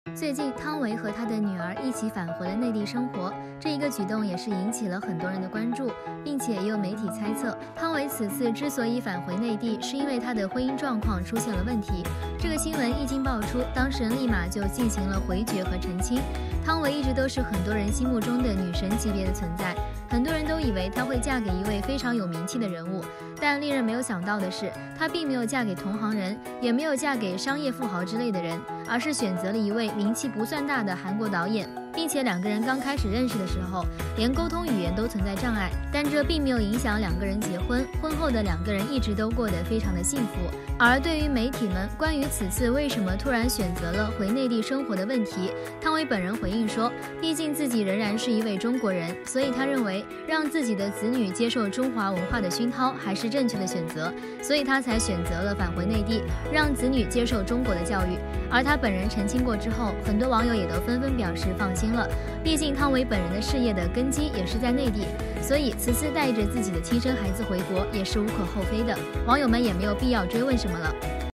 最近，汤唯和他的女儿一起返回了内地生活，这一个举动也是引起了很多人的关注，并且也有媒体猜测，汤唯此次之所以返回内地，是因为她的婚姻状况出现了问题。这个新闻一经爆出，当事人立马就进行了回绝和澄清。汤唯一直都是很多人心目中的女神级别的存在，很多人都以为她会嫁给一位非常有名气的人物，但令人没有想到的是，她并没有嫁给同行人，也没有嫁给商业富豪之类的人，而是选择了一位名气不算大的韩国导演，并且两个人刚开始认识的时候，连沟通语言都存在障碍，但这并没有影响两个人结婚，婚后的两个人一直都过得非常的幸福。而对于媒体们关于此次为什么突然选择了回内地生活的问题，汤唯本人回应说，毕竟自己仍然是一位中国人，所以他认为让自己的子女接受中华文化的熏陶还是正确的选择，所以他才选择了返回内地，让子女接受中国的教育。而他本人澄清过之后，很多网友也都纷纷表示放心了，毕竟汤唯本人的事业的根基也是在内地，所以此次带着自己的亲生孩子回国也是无可厚非的，网友们也没有必要追问什么了。